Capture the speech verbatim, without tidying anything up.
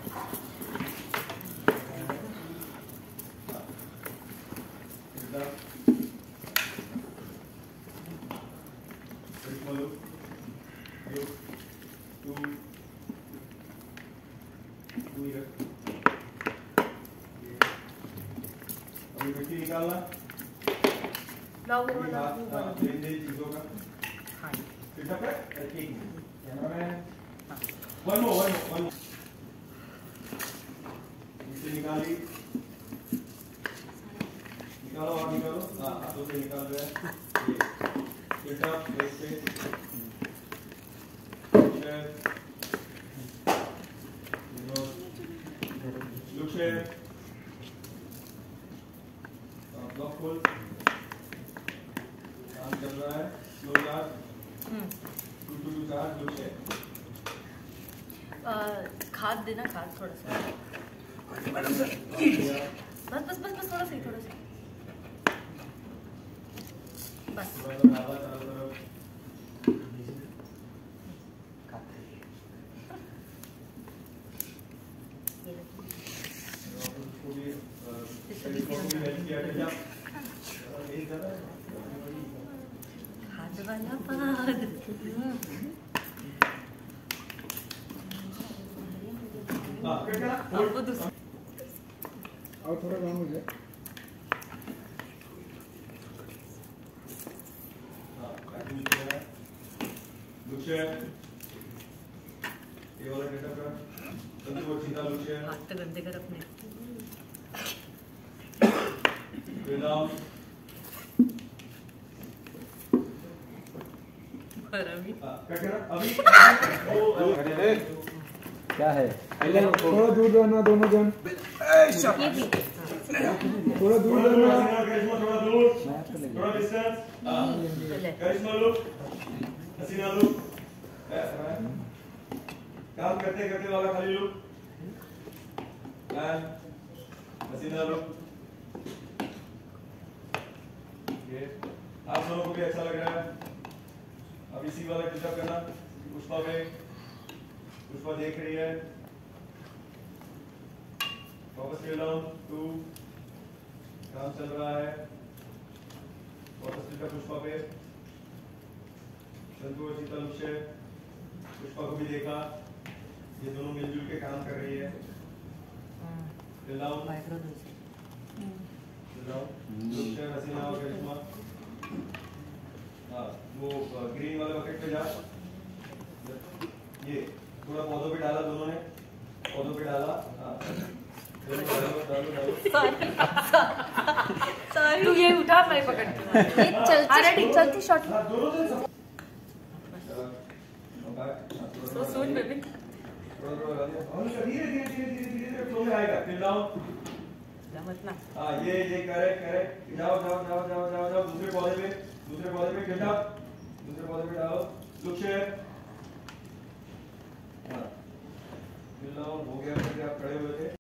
अभी मिट्टी निकालना। लाओ वो वाला लेन देन चीजों का। हाँ फिर तक ठीक cameraman one more one more one मिट्टी निकाली, निकालो और निकालो। हाँ हाथों से निकाल रहे हैं ये फिर तक एक पे लुक शेयर ब्लॉक खोल काम चल रहा है। Slow charge two two two charge look share. खाद देना, खाद थोड़ा सा बस बस बस बस थोड़ा सा ही थोड़ा सा बस। खाद वाला पाद और थोड़ा काम हो जाए। ये वाला डेटा का तंतु और सीधा लुक शेयर। हाथ तो गंदे कर अपने। अभी क्या है? थोड़ा दूर रहना दोनों जन। थोड़ा दूर रहना। थोड़ा दूर, थोड़ा distance. Karishma look, Haseena look. काम करते करते वाला खाली लुक। हसीना लुक। ये आप लोगों को भी अच्छा लग रहा है। अब इसी वाला टिल्ट करना। पुष्पा पे, पुष्पा देख रही है। फोकस कर डाउन टू काम चल रहा है। फोकस टिल्ट पुष्पा पे। संतु और सीता लुक से पुष्पा को भी देखा। ये दोनों मिलजुल के काम कर रही है। Tilt down micro tilt down look से हसीना और करिश्मा। हाँ वो ग्रीन वाले बकेट पे जा। ये थोड़ा पौधों पे डाला दोनों ने, पौधों पे डाला। हाँ डालो डालो डालो डालो। सॉरी तू ये उठा, मैं पकड़ती हूँ। ये चलती चलती शॉट। दोनों से सो सून बेबी। थोड़ा थोड़ा धीरे धीरे धीरे धीरे धीरे फ्लो में आएगा। Tilt down. मत ना। हाँ ये ये करेक्ट करेक्ट। जाओ जाओ जाओ जाओ जाओ जाओ दूसरे पौधे पे, दूसरे पौधे पे टिल डाउन, दूसरे पौधे पे डालो लुक शेयर। हाँ टिल डाउन हो गया। करके आप खड़े हुए थे।